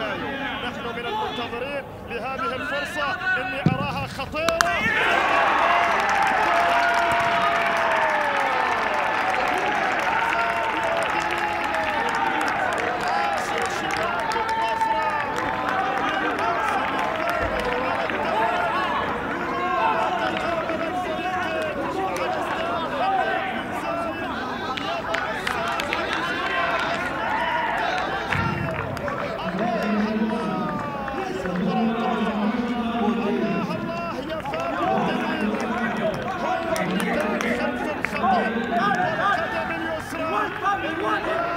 يناير. نحن من المنتظرين لهذه الفرصة، إني أراها خطيرة. القدم اليسرى